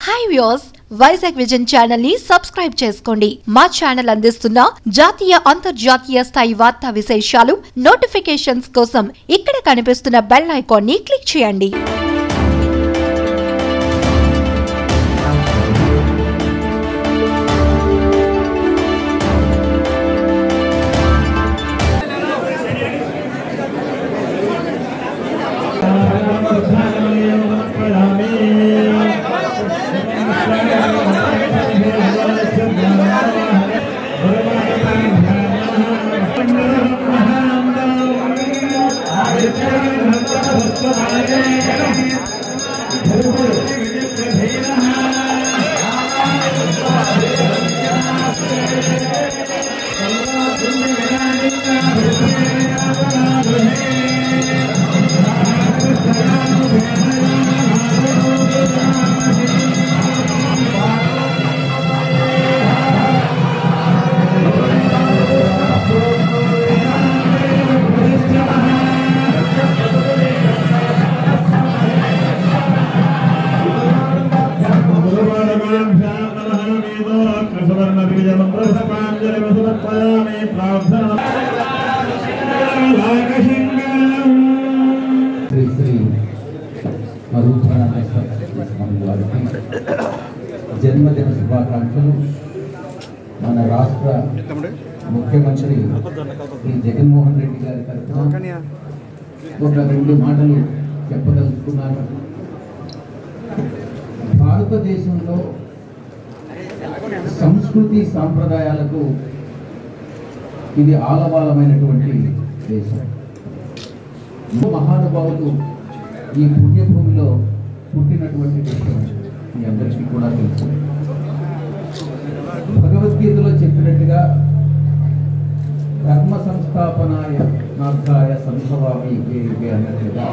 Hi viewers, Vizag vision channel ని subscribe చేసుకోండి. మా ఛానల్ అందిస్తున్న జాతీయ అంతర్జాతీయ స్థాయి వార్తా విశేషాలు నోటిఫికేషన్స్ కోసం ఇక్కడ కనిపిస్తున్న బెల్ ఐకాన్ ని క్లిక్ చేయండి. श्री स्वरूपानंद स्वामी जायति जन्मदिन शुभाकांक्षलु मन राष्ट्र मुख्यमंत्री श्री जगन्मोहन रेड्डी गारी तरफुना ఒక రెండు మాటలు చెప్పదలుచుకున్నాను. భారతదేశంలో సంస్కృతి సాంప్రదాయాలకు ఇది ఆలవాలమైనటువంటి దేశం. మహానుభావులు ఈ పుణ్యభూమిలో పుట్టినటువంటి దేశం మీ అందరికీ కూడా తెలుసు. భగవద్గీతలో చెప్పినట్టుగా ధర్మ సంస్థాపనాయ నార్థాయ సంభవామి ఇవే అన్నట్లుగా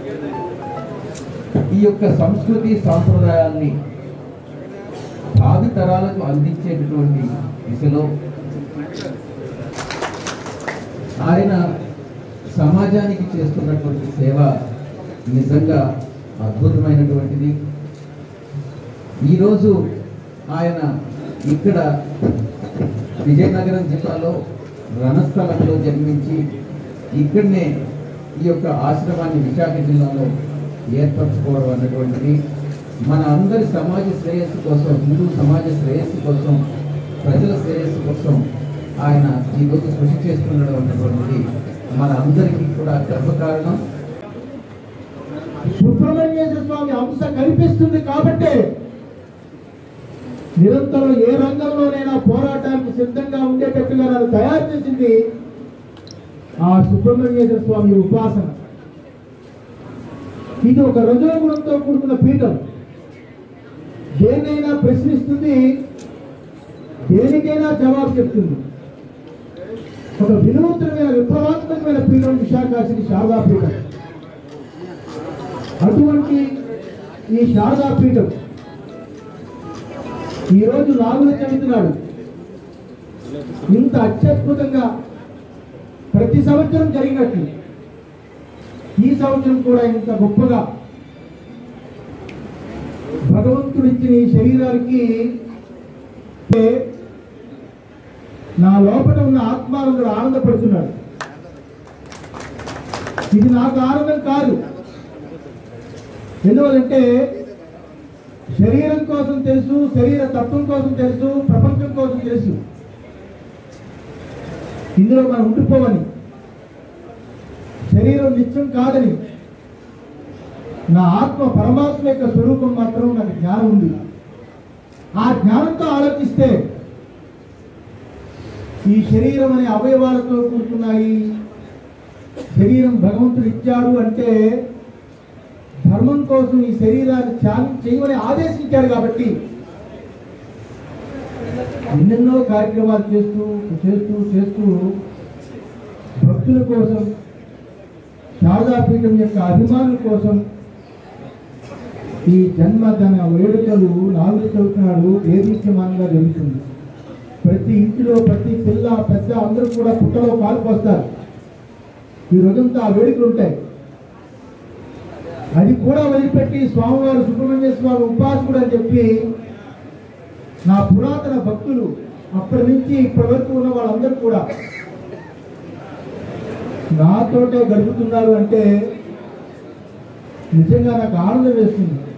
ఈ యొక్క సంస్కృతి సాంప్రదాయాల్ని భావి తరాలకు అందించేటటువంటి దిశలో ఆయన సమాజానికి చేస్తున్నటువంటి సేవ నిజంగా అద్భుతమైనటువంటిది. ఈరోజు ఆయన ఇక్కడ విజయనగరం జిల్లాలో రణస్థలంలో జన్మించి ఇక్కడనే ఈ యొక్క ఆశ్రమాన్ని విశాఖ జిల్లాలో ఏర్పరచుకోవడం అన్నటువంటిది మన అందరి సమాజ శ్రేయస్సు కోసం, హిందూ సమాజ శ్రేయస్సు కోసం, ప్రజల శ్రేయస్సు కోసం ఆయన ఈరోజు కృషి చేస్తుండడం అన్నటువంటిది మన అందరికీ కూడా గర్వకారణం. సుబ్రహ్మణ్యేశ్వర స్వామి అంశ కనిపిస్తుంది కాబట్టి నిరంతరం ఏ రంగంలోనైనా పోరాటానికి సిద్ధంగా ఉండేటట్టుగా నన్ను తయారు చేసింది ఆ సుబ్రహ్మణ్యేశ్వర స్వామి ఉపాసన. ఇది ఒక రజోగుణంతో కూడుకున్న పీఠం. దేన్నైనా ప్రశ్నిస్తుంది, దేనికైనా జవాబు చెప్తుంది. ఒక వినూత్నమైన విప్లవాత్మకమైన పీఠం విశాఖ శ్రీ శారదా పీఠం. అటువంటి ఈ శారదా పీఠం ఈరోజు నాగుల చవితి నాడు ఇంత అత్యద్భుతంగా ప్రతి సంవత్సరం జరిగినట్లు ఈ సంవత్సరం కూడా ఇంత గొప్పగా భగవంతుడిచ్చిన ఈ శరీరానికి నా లోపల ఉన్న ఆత్మానందుడు ఆనందపడుతున్నాడు. ఇది నాకు ఆనందం కాదు. ఎందువల్లంటే శరీరం కోసం తెలుసు, శరీర తత్వం కోసం తెలుసు, ప్రపంచం కోసం తెలుసు. ఇందులో మనం ఉండిపోవని, శరీరం నిత్యం కాదని, నా ఆత్మ పరమాత్మ యొక్క స్వరూపం మాత్రం నాకు జ్ఞానం ఉంది. ఆ జ్ఞానంతో ఆలోచిస్తే ఈ శరీరం అనే అవయవాలతో కూడుకున్నాయి. శరీరం భగవంతుడు ఇచ్చాడు అంటే ధర్మం కోసం ఈ శరీరాన్ని త్యాగం చేయమని ఆదేశించాడు. కాబట్టి ఎన్నెన్నో కార్యక్రమాలు చేస్తూ చేస్తూ చేస్తూ భక్తుల కోసం, శారదాపీఠం యొక్క అభిమానుల కోసం ఈ జన్మదిన వేడుకలు నాలుగు చదువుతున్నాడు దేదీప్యమానంగా జరుగుతుంది. ప్రతి ఇంటిలో ప్రతి పిల్ల పెద్ద అందరూ కూడా పుట్టలో పాలు పోస్తారు. ఈ రోజంతా ఆ వేడుకలు ఉంటాయి. అది కూడా వదిలిపెట్టి స్వామివారు సుబ్రహ్మణ్య స్వామి ఉపాసకుడు అని చెప్పి నా పురాతన భక్తులు అప్పటి నుంచి ఇప్పటి వరకు ఉన్న వాళ్ళందరూ కూడా నాతోటే గడుపుతున్నారు అంటే నిజంగా నాకు ఆనందం వేస్తుంది.